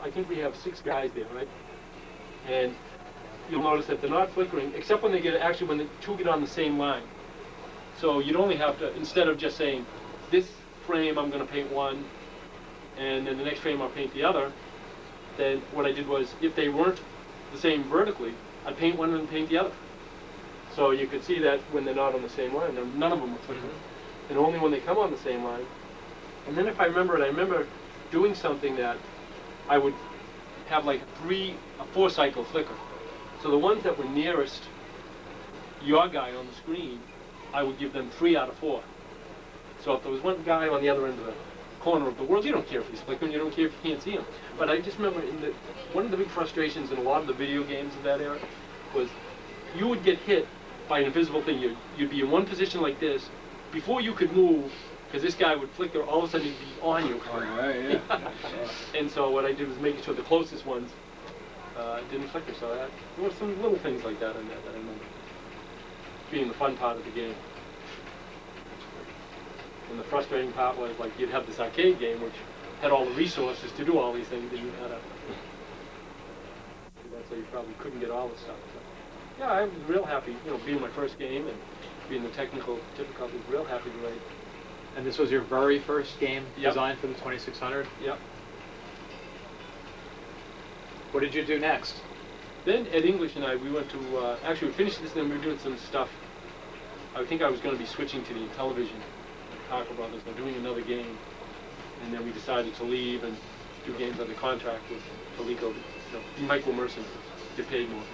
I think we have 6 guys there, right? And you'll notice that they're not flickering, except when they get, actually when the 2 get on the same line. So you'd only have to, instead of just saying, this frame I'm going to paint one, and then the next frame I'll paint the other, then what I did was, if they weren't the same vertically, I'd paint one and paint the other. So you could see that when they're not on the same line, none of them are flickering. And only when they come on the same line. And then if I remember it, I remember doing something that I would have like a 4-cycle flicker. So the ones that were nearest your guy on the screen, I would give them 3 out of 4. So if there was one guy on the other end of the corner of the world, you don't care if he's flickering, you don't care if you can't see him. But I just remember one of the big frustrations in a lot of the video games of that era was you would get hit by an invisible thing. You'd be in one position like this, before you could move, because this guy would flicker, all of a sudden he'd be on you. Oh, right, yeah. And so what I did was making sure the closest ones didn't flicker. So there were some little things like that in there that I remember being the fun part of the game. And the frustrating part was, like, you'd have this arcade game which had all the resources to do all these things, and you had to. So you probably couldn't get all the stuff. So, yeah, I was real happy, you know, being my first game and being the technical difficulties. Real happy to write. And this was your very first game designed for the 2600? Yep. What did you do next? Then Ed English and I, we went to, actually we finished this and then we were doing some stuff. I think I was going to be switching to the television, Parker Brothers, and doing another game. And then we decided to leave and do games under contract with Coleco, you know, be Michael Merson, get paid more.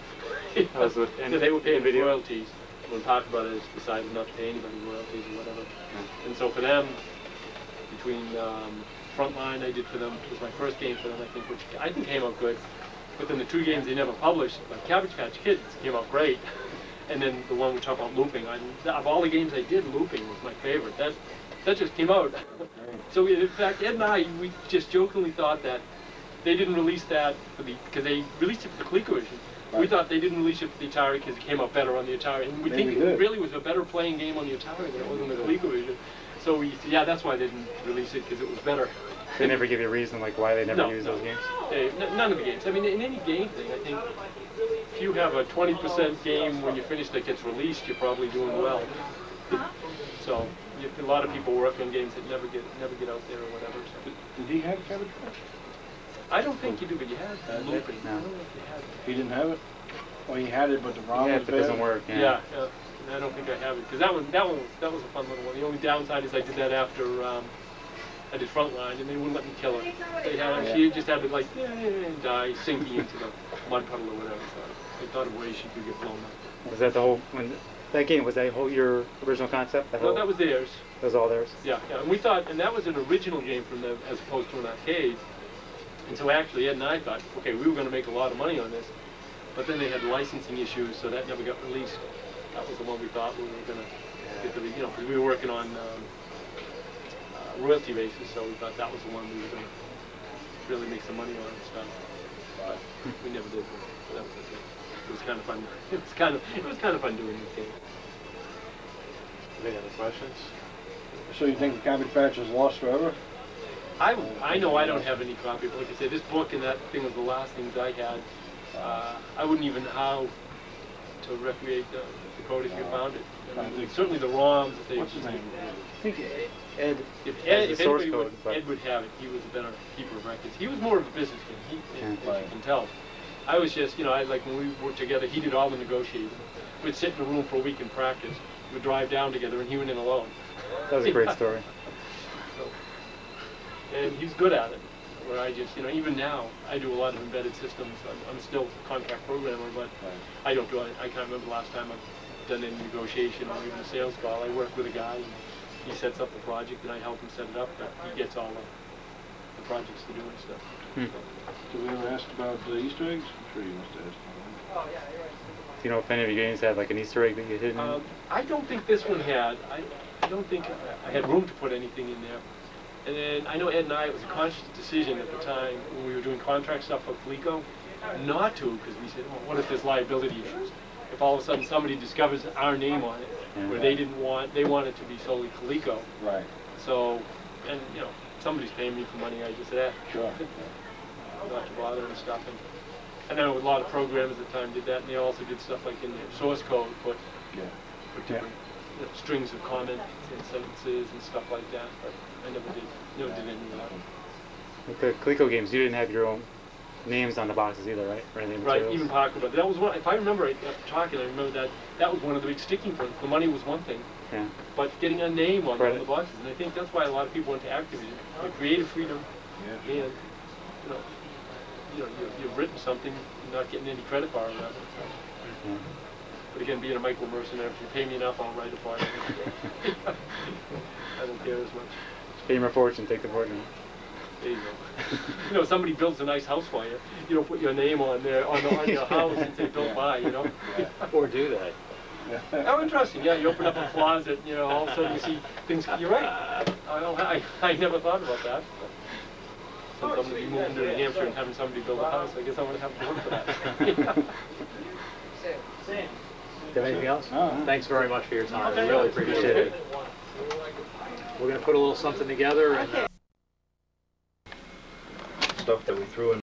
So they were paying royalties when Parker Brothers decided not to pay anybody royalties or whatever. And so for them, between Frontline I did for them, it was my first game for them, I think, which I think came out good. But then the 2 games they never published, like Cabbage Patch Kids, came out great. And then the one we talk about looping, of all the games I did, looping was my favorite. That just came out. So in fact, Ed and I, we just jokingly thought that they didn't release that because they released it for the ColecoVision. Right. We thought they didn't release it for the Atari because it came out better on the Atari. And we think it really was a better playing game on the Atari than it was on the ColecoVision. So yeah, that's why they didn't release it, because it was better. They never give you a reason like why they never use those games? None of the games. I mean, in any game thing, I think if you have a 20% game when you finish that gets released, you're probably doing well. So a lot of people work on games that never get out there or whatever. So. Did he have Cabbage Patch? I don't think you do, but you had looping. No. He didn't have it? Well, he had it, but the ROM was it doesn't work. Yeah. And I don't think I have it, because that was a fun little one. The only downside is I did that after I did Frontline, and they wouldn't let me kill her. They had she just had to like die sinking into the mud puddle or whatever. So they thought of ways she could get blown up. Was that the whole? That game, was that your original concept? No, that was theirs. That was all theirs? Yeah, and we thought, and that was an original game from them as opposed to an arcade. And so actually Ed and I thought, okay, we were going to make a lot of money on this, but then they had licensing issues, so that never got released. That was the one we thought we were going to get the, you know, because we were working on royalty basis, so we thought that was the one we were going to really make some money on and stuff. But we never did. So that was okay. It was kind of fun. It was kind of fun doing this game. Any other questions? So you think the Cabbage Patch is lost forever? I know I don't have any copy, but like I said, this book and that thing was the last things I had. I wouldn't even know how to recreate the code if you found it. I mean, certainly the ROMs. What's his name? I think Ed. If anybody would, Ed would have it, he was a better keeper of records. He was more of a businessman, as you can tell. I was just, you know, like when we worked together, he did all the negotiating. We'd sit in a room for a week and practice. We'd drive down together, and he went in alone. That was a great story. And he's good at it. Where I just, you know, even now, I do a lot of embedded systems. I'm still a contract programmer, but I don't do it. I can't remember the last time I've done any negotiation or even a sales call. I work with a guy, and he sets up the project, and I help him set it up, but he gets all the projects to do and stuff. Did we ever ask about the Easter eggs? I'm sure you must have asked. Oh, yeah, you're right. Do you know if any of your games had like an Easter egg that you hid in? I don't think this one had. I don't think I had room to put anything in there. And then I know Ed and I, it was a conscious decision at the time when we were doing contract stuff for Coleco, not to, because we said, well, what if there's liability issues? If all of a sudden somebody discovers our name on it, where they wanted to be solely Coleco. Right. So, and you know, somebody's paying me for money, I just said, Sure. not to bother and stuff. And I know a lot of programmers at the time did that, and they also did stuff like in their source code, put different strings of comments and sentences and stuff like that. But I never did any of that. With the Coleco games, you didn't have your own names on the boxes either, right? Or any Right, materials? even Parker, but that was one. If I remember right, after talking, I remember that was one of the big sticking points. The money was one thing, but getting a name on the boxes, and I think that's why a lot of people went to Activision. The creative freedom, and you've written something, you're not getting any credit for it. But again, being a micro mercenary, if you pay me enough, I'll write it for you. I don't care as much. Fame or fortune, take the fortune. There you go. Somebody builds a nice house for you. You don't put your name on there on your house and say don't buy. Or do that. How interesting. Yeah, you open up a closet. All of a sudden you see things. You're right. I never thought about that. Since I'm going to be moving to New Hampshire and having somebody build a house, I guess I'm going to have to work for that. Do you have anything else? No. Thanks very much for your time. I really appreciate it. We're going to put a little something together and. Stuff that we threw in